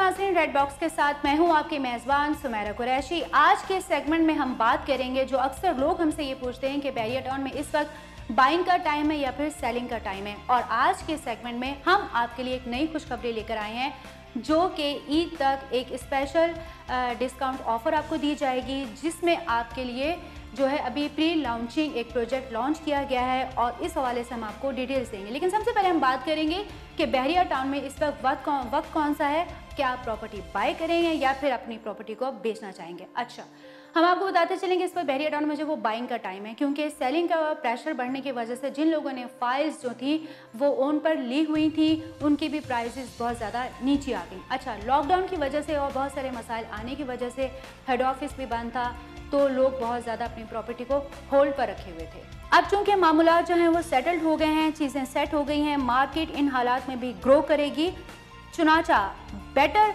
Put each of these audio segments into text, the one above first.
नाज़रीन, red box के साथ मैं हूं आपकी मेज़बान सुमेरा कुरैशी। आज के सेगमेंट में हम बात करेंगे, जो अक्सर लोग हमसे ये पूछते हैं कि बहरिया टाउन में इस वक्त बाइंग का टाइम है या फिर सेलिंग का टाइम है। और आज के सेगमेंट में हम आपके लिए एक नई खुशखबरी लेकर आए हैं, जो कि ईद तक एक स्पेशल डिस्काउंट ऑफर आपको दी जाएगी, जिसमें आपके लिए जो है अभी प्री लॉन्चिंग एक प्रोजेक्ट लॉन्च किया गया है और इस हवाले से हम आपको डिटेल्स देंगे। लेकिन सबसे पहले हम बात करेंगे कि बहरिया टाउन में इस वक्त कौन सा है, क्या आप प्रॉपर्टी बाय करेंगे या फिर अपनी प्रॉपर्टी को बेचना चाहेंगे। अच्छा, हम आपको बताते चलेंगे इस पर बहरिया टाउन में जो वो बाइंग का टाइम है, क्योंकि सेलिंग का प्रेशर बढ़ने की वजह से जिन लोगों ने फाइल्स जो थी वो ओन पर ली हुई थी, उनकी भी प्राइसेस बहुत ज़्यादा नीचे आ गई। अच्छा, लॉकडाउन की वजह से और बहुत सारे मसाइल आने की वजह से हेड ऑफिस भी बंद था, तो लोग बहुत ज़्यादा अपनी प्रॉपर्टी को होल्ड पर रखे हुए थे। अब चूंकि मामूलात जो हैं वो सेटल्ड हो गए हैं, चीज़ें सेट हो गई हैं, मार्केट इन हालात में भी ग्रो करेगी। चुनाचा बेटर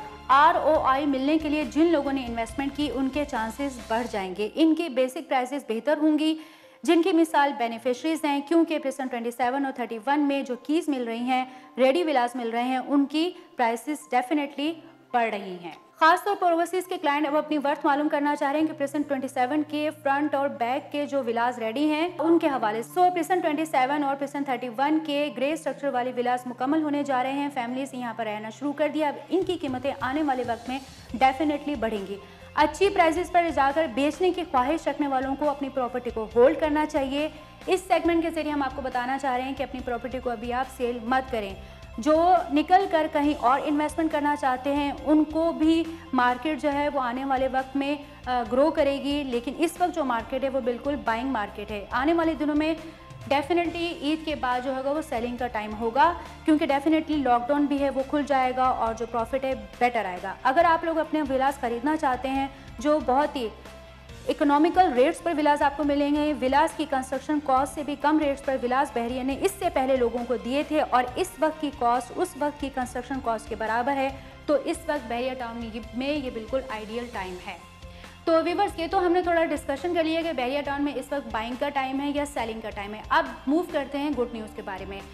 ROI मिलने के लिए जिन लोगों ने इन्वेस्टमेंट की, उनके चांसेस बढ़ जाएंगे, इनकी बेसिक प्राइसेस बेहतर होंगी। जिनकी मिसाल बेनिफिशरीज हैं, क्योंकि प्रिसन 27 और 31 में जो कीज़ मिल रही हैं, रेडी विलास मिल रहे हैं, उनकी प्राइसेस डेफिनेटली बढ़ रही हैं। खासतौर पर ओवरसीज के क्लाइंट अब अपनी वर्थ मालूम करना चाह रहे हैं कि प्रिसन 27 के फ्रंट और बैक के जो विलास रेडी हैं उनके हवाले से। प्रिसन 27 और प्रिसन 31 के ग्रे स्ट्रक्चर वाले विलास मुकम्मल होने जा रहे हैं। फैमिलीज यहाँ पर रहना शुरू कर दिया। अब इनकी कीमतें आने वाले वक्त में डेफिनेटली बढ़ेंगी। अच्छी प्राइसेस पर जाकर बेचने की ख्वाहिश रखने वालों को अपनी प्रॉपर्टी को होल्ड करना चाहिए। इस सेगमेंट के जरिए हम आपको बताना चाह रहे हैं कि अपनी प्रॉपर्टी को अभी आप सेल मत करें। जो निकल कर कहीं और इन्वेस्टमेंट करना चाहते हैं, उनको भी मार्केट जो है वो आने वाले वक्त में ग्रो करेगी। लेकिन इस वक्त जो मार्केट है वो बिल्कुल बाइंग मार्केट है। आने वाले दिनों में डेफिनेटली ईद के बाद जो होगा वो सेलिंग का टाइम होगा, क्योंकि डेफिनेटली लॉकडाउन भी है वो खुल जाएगा और जो प्रॉफिट है बेटर आएगा। अगर आप लोग अपने विलास खरीदना चाहते हैं, जो बहुत ही इकोनॉमिकल रेट्स पर विलास आपको मिलेंगे, विलास की कंस्ट्रक्शन कॉस्ट से भी कम रेट्स पर विलास बहरिया ने इससे पहले लोगों को दिए थे और इस वक्त की कॉस्ट उस वक्त की कंस्ट्रक्शन कॉस्ट के बराबर है, तो इस वक्त बहरिया टाउन में ये बिल्कुल आइडियल टाइम है। तो व्यूअर्स, ये तो हमने थोड़ा डिस्कशन कर लिया कि बहरिया टाउन में इस वक्त बाइंग का टाइम है या सेलिंग का टाइम है। अब मूव करते हैं गुड न्यूज़ के बारे में।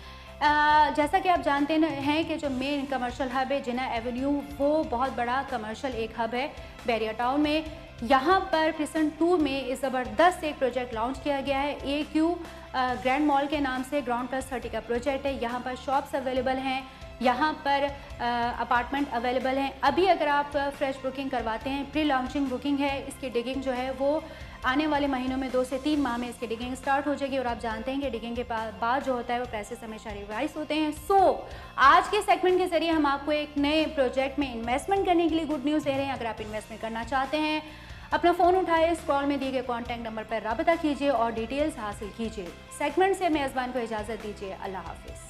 जैसा कि आप जानते हैं कि जो मेन कमर्शियल हब है जिना एवेन्यू, वो बहुत बड़ा कमर्शियल एक हब है बहरिया टाउन में। यहाँ पर प्रिसन 2 में इस ज़बरदस्त एक प्रोजेक्ट लॉन्च किया गया है। AQ ग्रैंड मॉल के नाम से ग्राउंड प्लस 30 का प्रोजेक्ट है। यहाँ पर शॉप्स अवेलेबल हैं, यहाँ पर अपार्टमेंट अवेलेबल हैं। अभी अगर आप फ्रेश बुकिंग करवाते हैं, प्री लॉन्चिंग बुकिंग है, इसकी डिगिंग जो है वो आने वाले महीनों में 2 से 3 माह में इसकी डिगिंग स्टार्ट हो जाएगी। और आप जानते हैं कि डिगिंग के बाद जो होता है वो प्राइसेस हमेशा रिवाइज होते हैं। आज के सेगमेंट के जरिए हम आपको एक नए प्रोजेक्ट में इन्वेस्टमेंट करने के लिए गुड न्यूज़ दे रहे हैं। अगर आप इन्वेस्टमेंट करना चाहते हैं, अपना फ़ोन उठाए, स्क्रॉल में दिए गए कॉन्टैक्ट नंबर पर राब्ता कीजिए और डिटेल्स हासिल कीजिए। सेगमेंट से मेज़बान को इजाज़त दीजिए। अल्लाह हाफिज़।